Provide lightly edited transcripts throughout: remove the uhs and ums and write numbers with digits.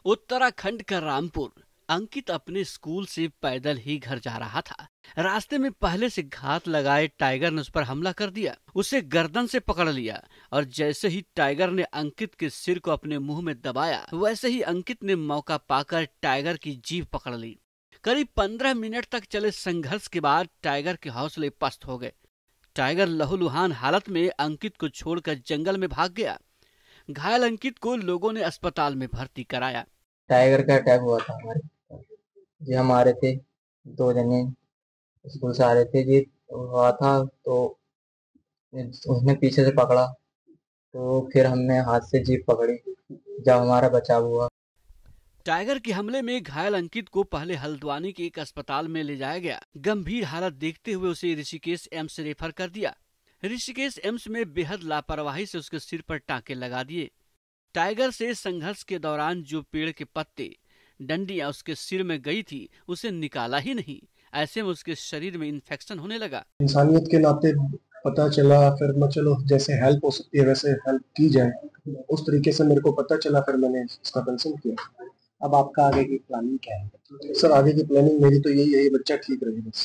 उत्तराखंड का रामपुर। अंकित अपने स्कूल से पैदल ही घर जा रहा था। रास्ते में पहले से घात लगाए टाइगर ने उस पर हमला कर दिया। उसे गर्दन से पकड़ लिया और जैसे ही टाइगर ने अंकित के सिर को अपने मुंह में दबाया, वैसे ही अंकित ने मौका पाकर टाइगर की जीभ पकड़ ली। करीब 15 मिनट तक चले संघर्ष के बाद टाइगर के हौसले पस्त हो गए। टाइगर लहूलुहान हालत में अंकित को छोड़कर जंगल में भाग गया। घायल अंकित को लोगों ने अस्पताल में भर्ती कराया। टाइगर का अटैक हुआ था हमारे। जी हम आ रहे थे, दो जने स्कूल से आ रहे थे जी। हुआ था तो उसने पीछे से पकड़ा, तो फिर हमने हाथ से जीप पकड़ी जब हमारा बचाव हुआ। टाइगर के हमले में घायल अंकित को पहले हल्द्वानी के एक अस्पताल में ले जाया गया। गंभीर हालत देखते हुए उसे ऋषिकेश एम्स रेफर कर दिया। ऋषिकेश एम्स में बेहद लापरवाही से उसके सिर पर टांके लगा दिए। टाइगर से संघर्ष के दौरान जो पेड़ के पत्ते डंडियां उसके सिर में गई थी, उसे निकाला ही नहीं। ऐसे में उसके शरीर में इन्फेक्शन होने लगा। इंसानियत के नाते पता चला, फिर मैं चलो जैसे हेल्प हो सकती है वैसे हेल्प की जाए, उस तरीके से मेरे को पता चला, फिर मैंने इसका कंसल्ट किया। अब आपका आगे की प्लानिंग क्या है? सर आगे की प्लानिंग मेरी तो यही है, ये बच्चा ठीक रहे बस।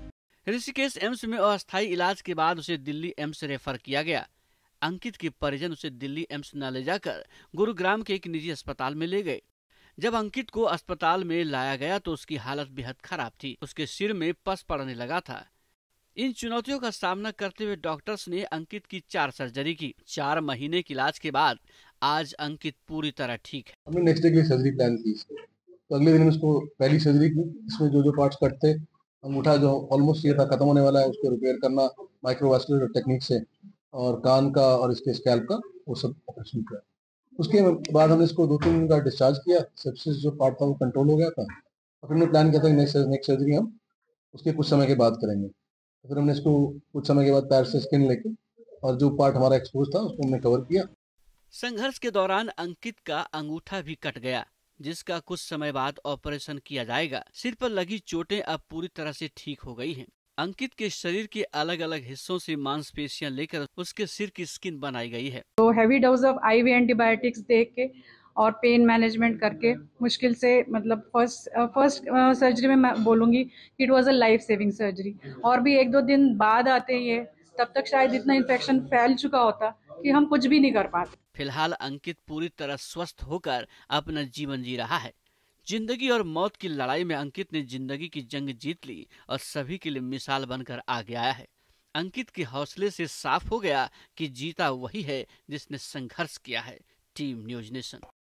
ऋषिकेश एम्स में अस्थायी इलाज के बाद उसे दिल्ली एम्स रेफर किया गया। अंकित के परिजन उसे दिल्ली एम्स न ले जाकर गुरुग्राम के एक निजी अस्पताल में ले गए। जब अंकित को अस्पताल में लाया गया तो उसकी हालत बेहद खराब थी। उसके सिर में पस पड़ने लगा था। इन चुनौतियों का सामना करते हुए डॉक्टर्स ने अंकित की 4 सर्जरी की। 4 महीने के इलाज के बाद आज अंकित पूरी तरह ठीक है। हमने नेक्स्ट डे के लिए सर्जरी प्लान की इसको, तो अगले दिन उसको पहली सर्जरी की। इसमें जो जो पार्ट्स कटते, अंगूठा जो ऑलमोस्ट ये था खत्म होने वाला है, उसको रिपेयर करना माइक्रोवास्कुलर टेक्निक से, और कान का और इसके स्कैल्प का वो सब ऑपरेशन किया। उसके बाद हमने इसको 2-3 दिन का डिस्चार्ज किया। सेप्सिस जो पार्ट था वो कंट्रोल हो गया था। और फिर हमने प्लान किया था कि नेक्स्ट सर्जरी हम उसके कुछ समय के बाद करेंगे। तो फिर हमने इसको कुछ समय के बाद पैर से स्किन लेके और जो पार्ट हमारा एक्सपोज था उसको हमने कवर किया। संघर्ष के दौरान अंकित का अंगूठा भी कट गया, जिसका कुछ समय बाद ऑपरेशन किया जाएगा। सिर पर लगी चोटें अब पूरी तरह से ठीक हो गई हैं। अंकित के शरीर के अलग अलग हिस्सों से मांसपेशियां लेकर उसके सिर की स्किन बनाई गई है। तो heavy dose of IV antibiotics दे के और पेन मैनेजमेंट करके मुश्किल से मतलब फर्स्ट सर्जरी में मैं बोलूँगी कि it was a life saving surgery. और भी 1-2 दिन बाद आते ये, तब तक शायद इतना इन्फेक्शन फैल चुका होता कि हम कुछ भी नहीं कर पाते। फिलहाल अंकित पूरी तरह स्वस्थ होकर अपना जीवन जी रहा है। जिंदगी और मौत की लड़ाई में अंकित ने जिंदगी की जंग जीत ली और सभी के लिए मिसाल बनकर आगे आया है। अंकित के हौसले से साफ हो गया कि जीता वही है जिसने संघर्ष किया है। Team news nation.